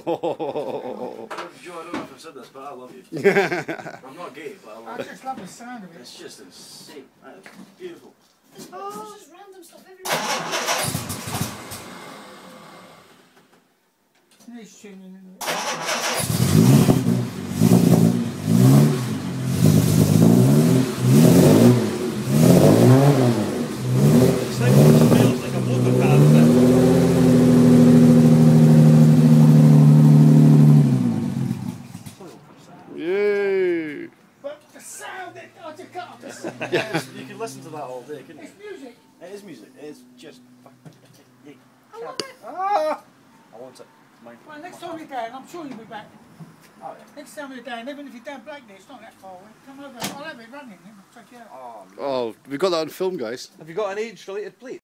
Oh. Joe, I don't know if I've said this, but I love you. I'm not gay, but I love you. I just love the sound of it. It's just insane. It's beautiful. There's just random stuff everywhere. He's tuning in. It's like it smells like a motor car, doesn't it? Yay! But the sound, I just cut off the sound. You can listen to that all day, couldn't you? It's music. It is music. It is just. I love it. Ah! I want it. It's mine. Well, next time you're down, I'm sure you'll be back. Oh, yeah. Next time you're down, even if you're down Blackney, it's not that far away. Come over, I'll have it running, then I'll take you out. Oh, man. Oh, we got that on film, guys. Have you got an age-related plate?